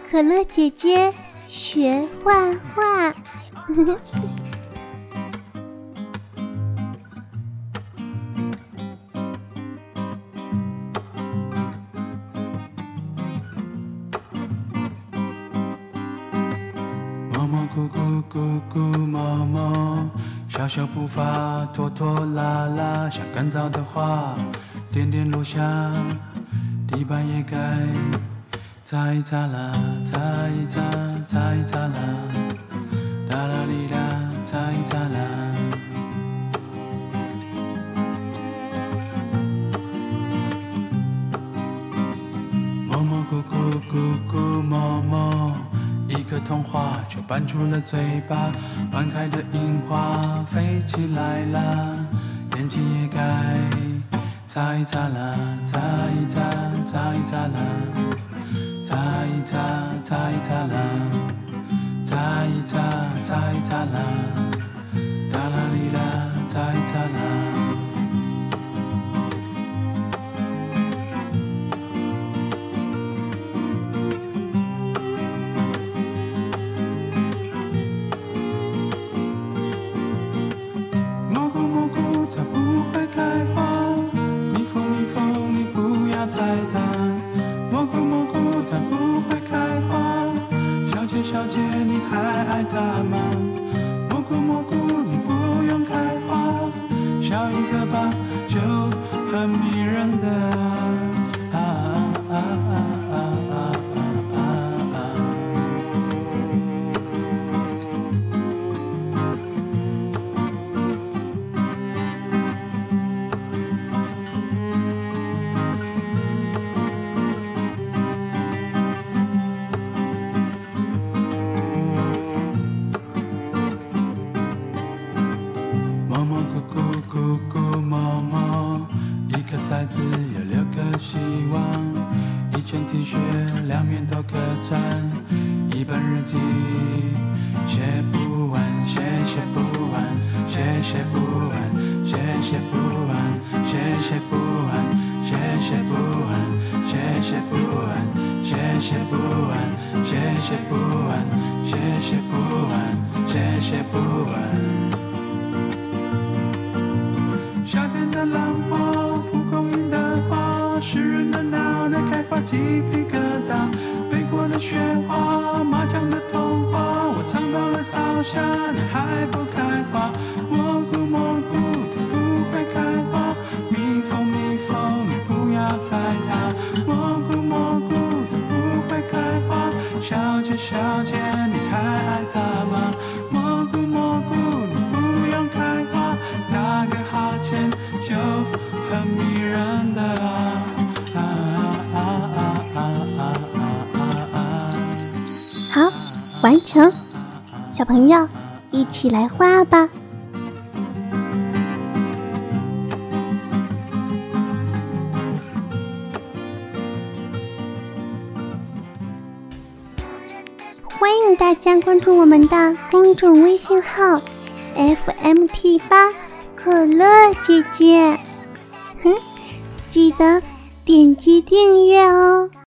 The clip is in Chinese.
可乐姐姐学画画。 摸摸咕咕咕咕摸摸，小小步伐拖拖拉拉，像干燥的花，点点落下，地板也该擦一擦啦，擦一擦，擦一擦啦，哒啦哩啦，擦一擦啦。摸摸咕咕咕咕摸摸，一个童话就搬出了嘴巴，半开的樱花飞起来啦，眼睛也该擦一擦啦，擦一擦，擦一擦啦，擦一擦，擦一擦啦，擦一擦，擦一擦啦，哒啦哩啦，擦一擦啦。小姐，你还爱她吗？蘑菇蘑菇，你不用开花，笑一个吧，就很迷人的。骰子有6个希望，一件 T 恤2面都可穿，一本日记写不完，写不完，写不完，写不完，写不完，写不完，写不完，写不完，写不完，写不完，写不完。夏天的浪花，蒲公英的花，诗人的脑袋开花鸡皮疙瘩，北国的雪花，麻将的童话，我唱到了扫夏，你还不开花，蘑菇蘑菇它不会开花，蜜蜂蜜蜂你不要踩它，蘑菇蘑菇它不会开花，小姐小姐你还爱它吗？蘑菇蘑菇你不用开花，打个哈欠就很迷人的好，完成，小朋友一起来画吧。欢迎大家关注我们的公众微信号 FMT8可乐姐姐，记得点击订阅哦。